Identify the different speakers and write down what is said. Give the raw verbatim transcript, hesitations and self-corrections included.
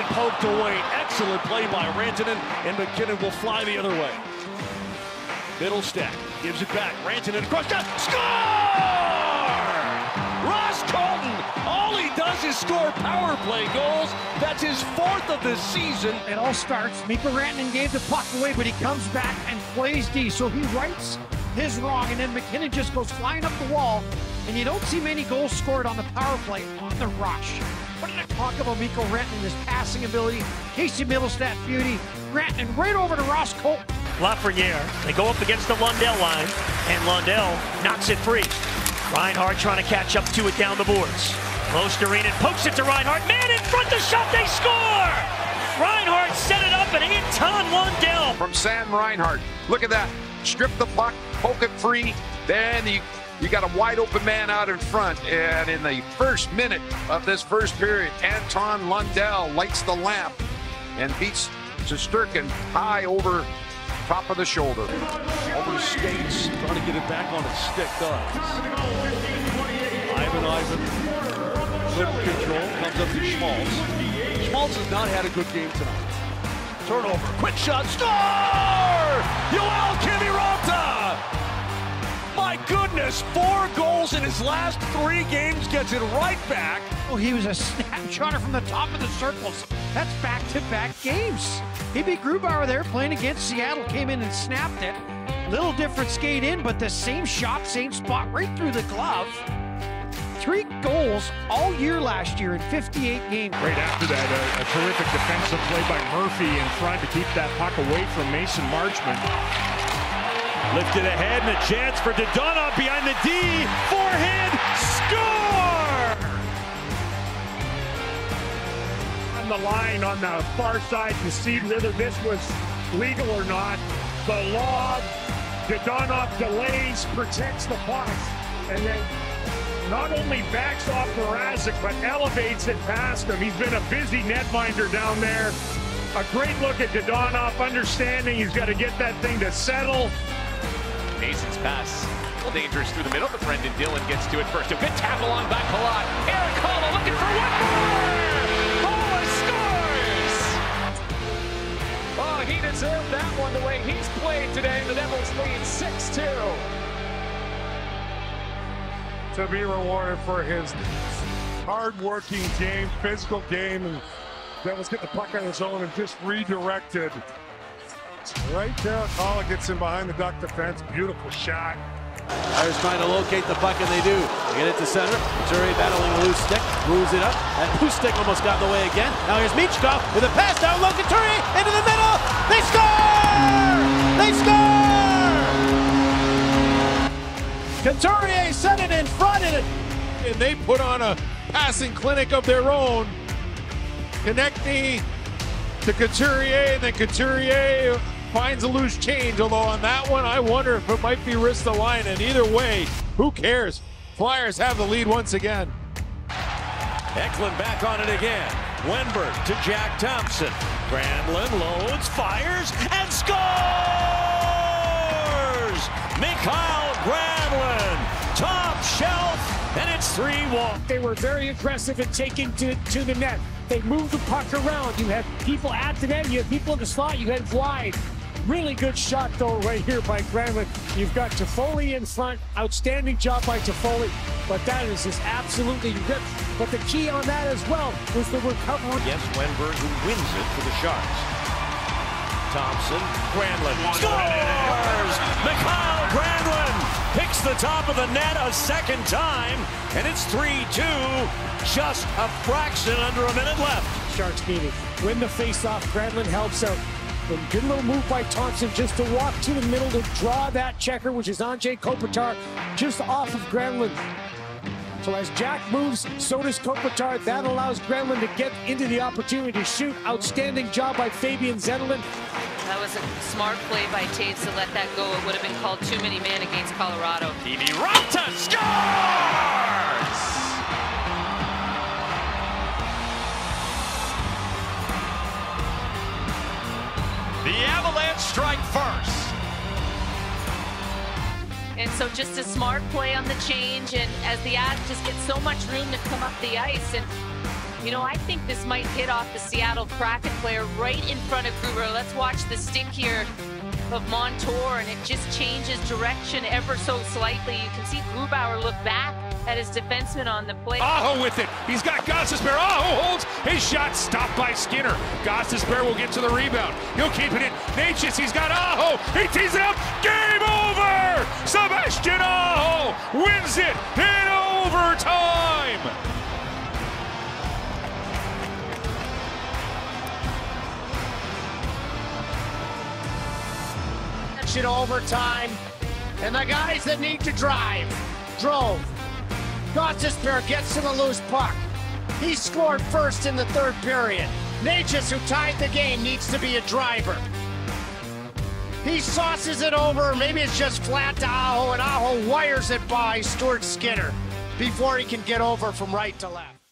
Speaker 1: and poked away. Excellent play by Rantanen, and MacKinnon will fly the other way. Middle stack, gives it back. Rantanen across, shot, score! Ross Colton, all he does is score power play goals. That's his fourth of the season.
Speaker 2: It all starts, Mikko Rantanen gave the puck away, but he comes back and plays D, so he rights his wrong, and then MacKinnon just goes flying up the wall, and you don't see many goals scored on the power play on the rush. What did I talk about Mikko Rantanen, his passing ability, Casey Middlestat beauty, Rantanen right over to Ross Colton.
Speaker 3: Lafreniere, they go up against the Lundell line, and Lundell knocks it free. Reinhart trying to catch up to it down the boards. Close to Reinhart, pokes it to Reinhart, man in front, the shot, they score! Reinhart set it up, and Anton Lundell.
Speaker 4: From Sam Reinhart, look at that, strip the puck, poke it free, then you, you got a wide open man out in front, and in the first minute of this first period, Anton Lundell lights the lamp and beats Shesterkin high over top of the shoulder.
Speaker 1: Over skates, trying to get it back on his stick, does. Ivan Ivan, good control, comes up to Schmaltz. Schmaltz has not had a good game tonight. Turnover, quick shot, score! Yoel Kiviranta! My goodness, four goals in his last three games, gets it right back.
Speaker 2: Oh, he was a snapshotter from the top of the circles. That's back-to-back games. He beat Grubauer there playing against Seattle, came in and snapped it. Little different skate in, but the same shot, same spot, right through the glove. Three goals all year last year in fifty-eight games.
Speaker 5: Right after that, a, a terrific defensive play by Murphy in front to keep that puck away from Mason Marchment.
Speaker 1: Lifted ahead and a chance for Dadonov behind the D. Forehand, score!
Speaker 5: On the line on the far side to see whether this was legal or not. The lob, Dadonov delays, protects the puck, and then not only backs off Mrazek, but elevates it past him. He's been a busy netminder down there. A great look at Dadonov, understanding he's got to get that thing to settle.
Speaker 6: Mason's pass, a little dangerous through the middle, but Brendan Dillon gets to it first. A good tap along back Palat. Erik Haula looking for one more! Haula scores! Oh, he deserved that one the way he's played today. The Devils lead six two.
Speaker 5: To be rewarded for his hard-working game, physical game, and Devils get the puck on his own and just redirected. Right there, Haula gets in behind the duck defense. Beautiful shot.
Speaker 7: Flyers trying to locate the puck, and they do. They get it to center. Couturier battling a loose stick, moves it up. That loose stick almost got in the way again. Now here's Michkov with a pass down low. Couturier into the middle. They score! They score! Couturier set it in front of it, and they put on a passing clinic of their own. Konecny to Couturier, and then Couturier finds a loose change, although on that one, I wonder if it might be Ristolainen. Either way, who cares? Flyers have the lead once again.
Speaker 1: Eklund back on it again. Wenberg to Jack Thompson. Granlund loads, fires, and scores! Mikael Granlund, top shelf, and it's three one.
Speaker 8: They were very aggressive in taking to, to the net. They moved the puck around. You had people at the net, you had people in the slot, you had wide. Really good shot, though, right here by Granlund. You've got Toffoli in front. Outstanding job by Toffoli. But that is just absolutely ripped. But the key on that as well was the recovery.
Speaker 1: Yes, Wenberg, who wins it for the Sharks. Thompson, Granlund scores! Mikael Granlund picks the top of the net a second time, and it's three two. Just a fraction under a minute left.
Speaker 8: Sharks need it. Win the face-off. Granlund helps out. A good little move by Thompson just to walk to the middle to draw that checker, which is Anze Kopitar, just off of Granlund. So as Jack moves, so does Kopitar. That allows Granlund to get into the opportunity to shoot. Outstanding job by Fabian Zetterlund.
Speaker 9: That was a smart play by Taves to let that go. It would have been called too many men against Colorado.
Speaker 1: Kiviranta scores! The Avalanche strike first.
Speaker 9: And so just a smart play on the change, and as the Avs just get so much room to come up the ice, and You know, I think this might hit off the Seattle Kraken player right in front of Grubauer. Let's watch the stick here of Montour, and it just changes direction ever so slightly. You can see Grubauer look back at his defenseman on the play.
Speaker 10: Aho with it. He's got Gostisbehere. Aho holds his shot, stopped by Skinner. Gostisbehere will get to the rebound. He'll keep it in. Necas, he's got Aho. He tees it up. Game over! Sebastian Aho wins it in overtime.
Speaker 2: In overtime, and the guys that need to drive drove. Gostisbehere gets to the loose puck. He scored first in the third period. Necas, who tied the game, needs to be a driver. He sauces it over. Maybe it's just flat to Aho, and Aho wires it by Stuart Skinner before he can get over from right to left.